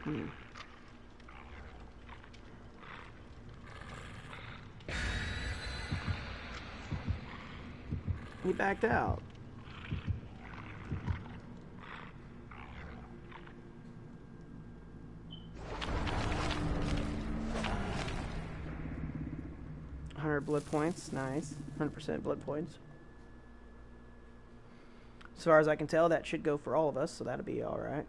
Hmm. He backed out. Blood points, nice. 100% blood points. As far as I can tell, that should go for all of us, so that'll be alright.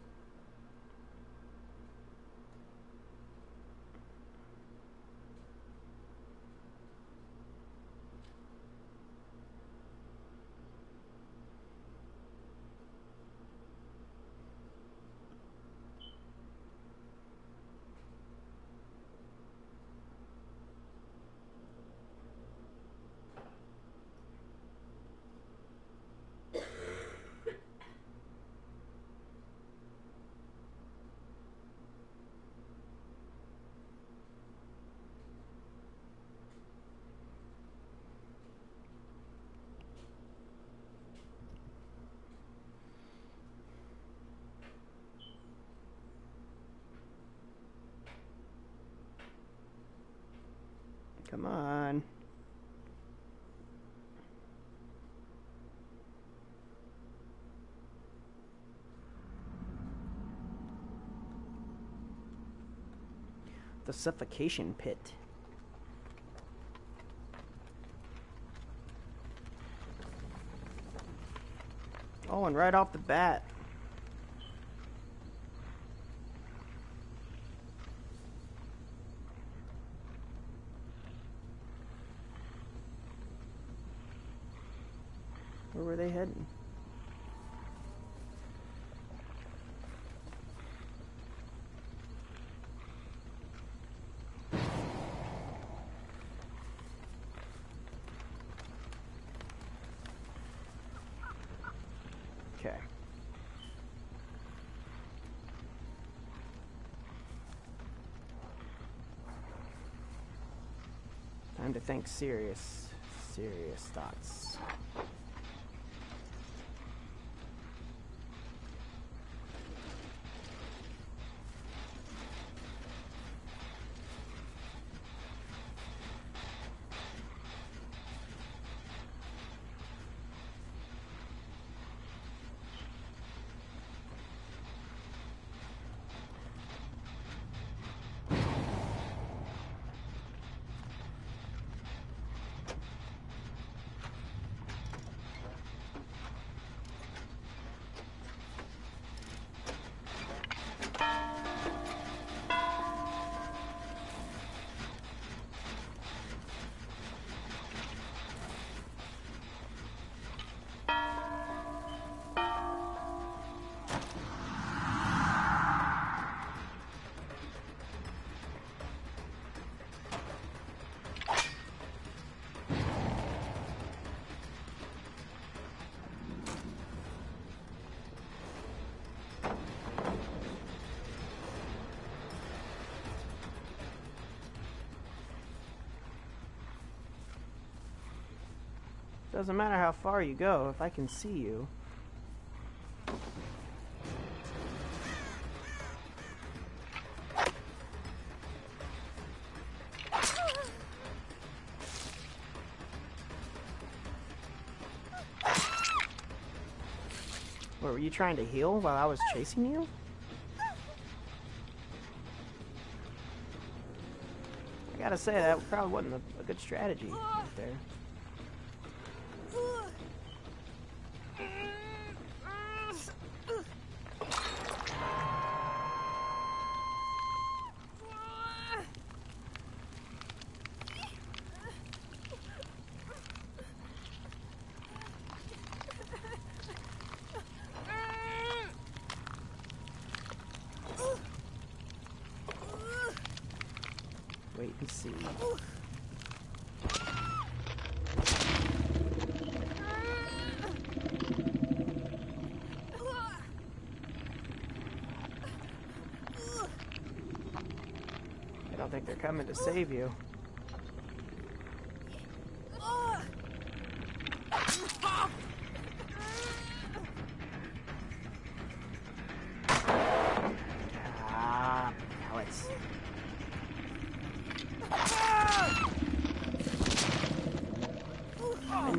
Come on. The suffocation pit. Oh, and right off the bat. Where were they heading? Okay. Time to think serious thoughts. Doesn't matter how far you go, if I can see you. What, were you trying to heal while I was chasing you? I gotta say, that probably wasn't a good strategy right there. Wait and see. I don't think they're coming to save you.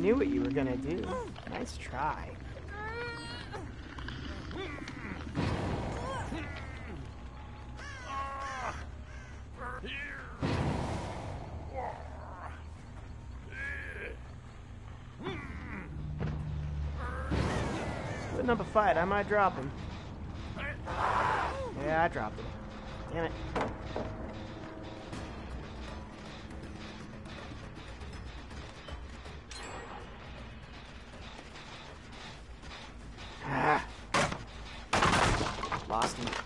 knew what you were gonna do. Nice try. Putting up a fight, I might drop him. Yeah, I dropped him. Damn it. Ah. Lost him.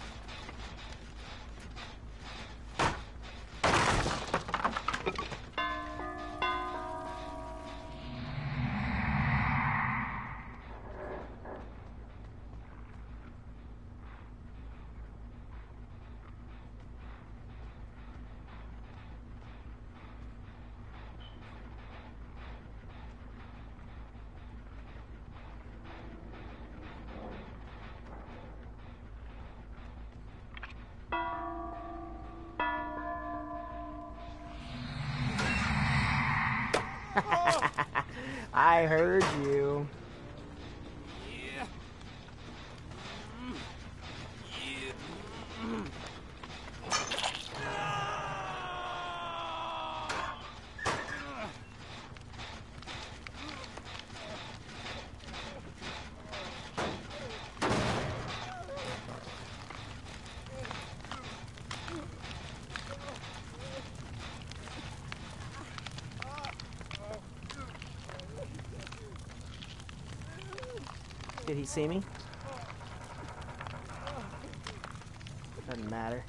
I heard you. Did he see me? Doesn't matter.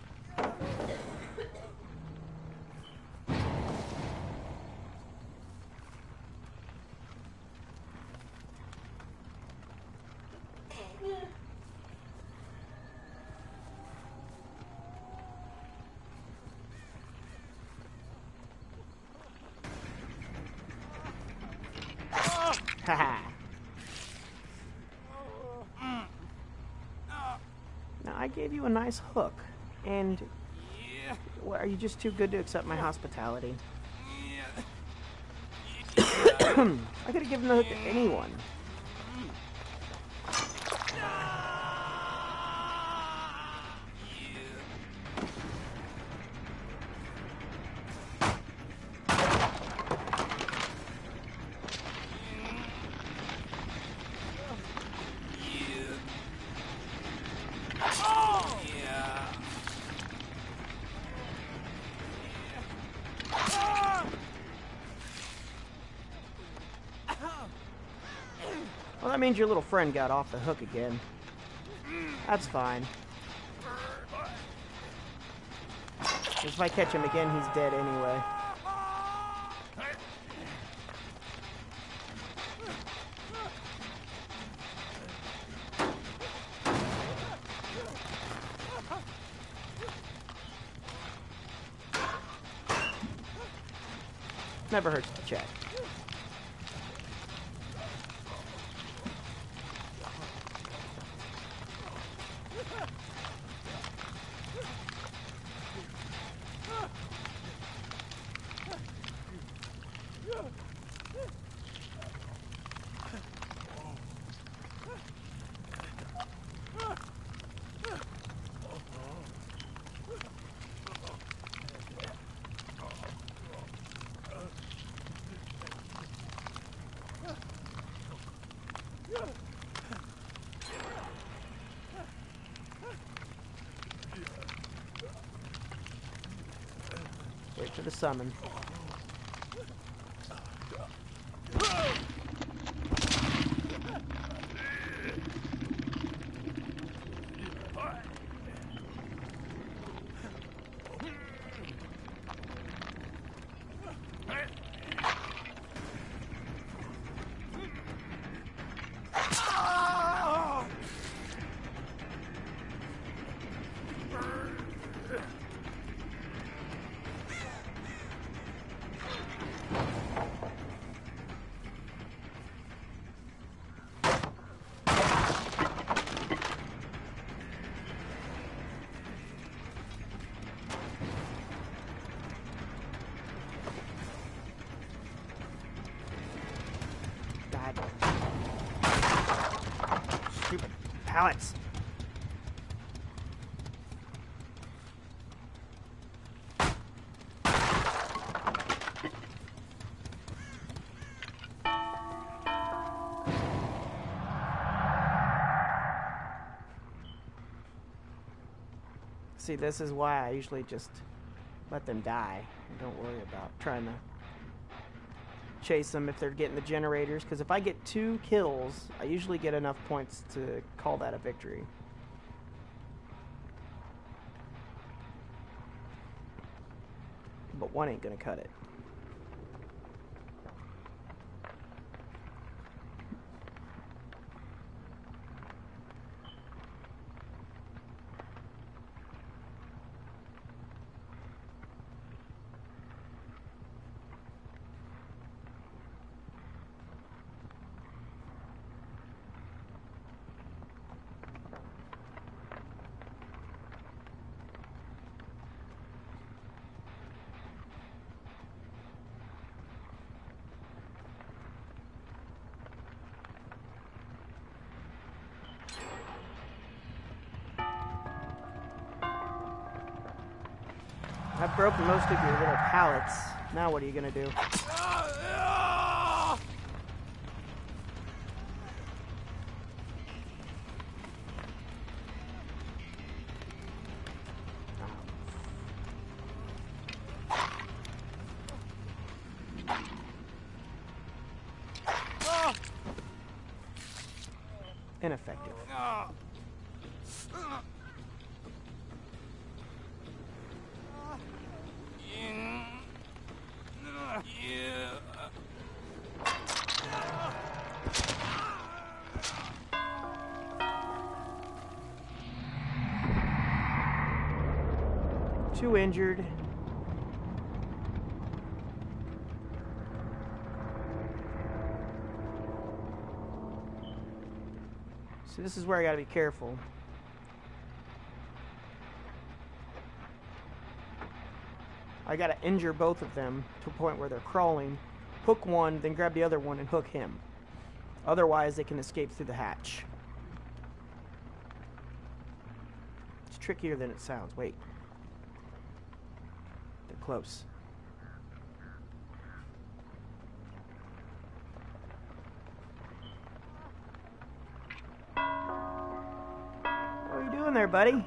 Haha. I gave you a nice hook, and what, are you just too good to accept my hospitality? I could have given the hook to anyone. Well, that means your little friend got off the hook again. That's fine. Because if I catch him again, he's dead anyway. Never hurts to check. Wait for the summon. Stupid pallets. See, this is why I usually just let them die. And don't worry about trying to chase them if they're getting the generators, because if I get 2 kills, I usually get enough points to call that a victory. But 1 ain't gonna cut it. I've broken most of your little pallets. Now what are you gonna do? Ineffective. Two injured. So this is where I gotta be careful. I gotta injure both of them to a point where they're crawling. Hook one, then grab the other one and hook him. Otherwise, they can escape through the hatch. It's trickier than it sounds. Wait. They're close. What are you doing there, buddy?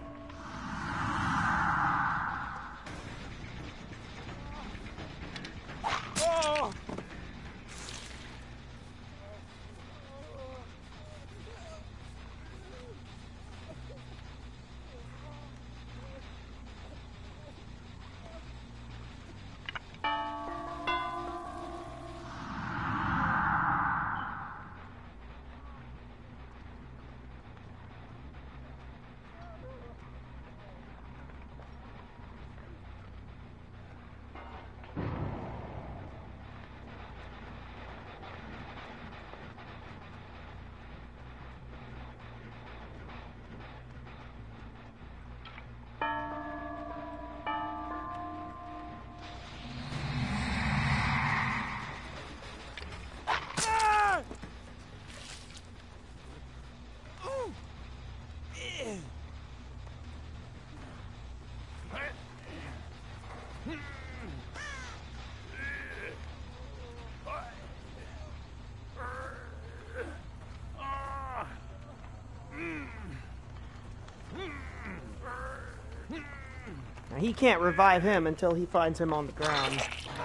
He can't revive him until he finds him on the ground.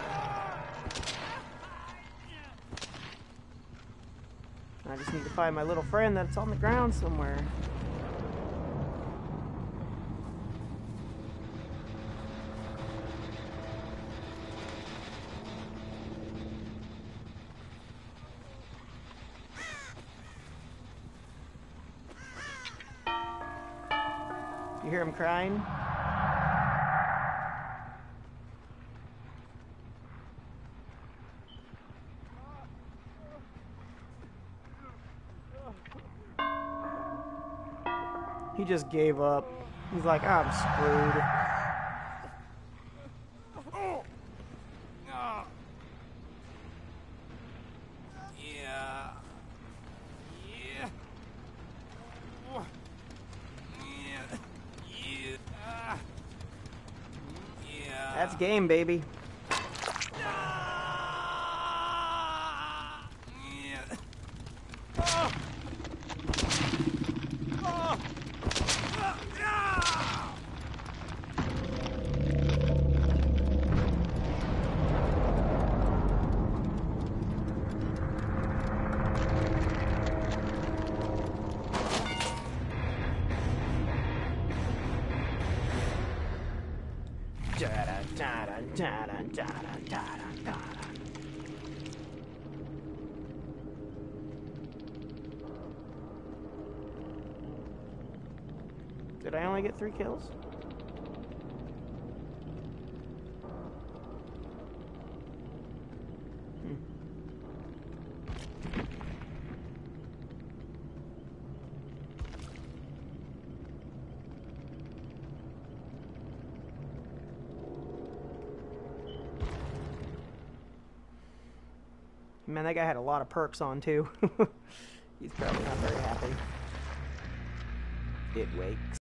I just need to find my little friend that's on the ground somewhere. You hear him crying? He just gave up. He's like, I'm screwed. game, baby. Did I only get 3 kills? Man, that guy had a lot of perks on, too. He's probably not very happy. It wakes.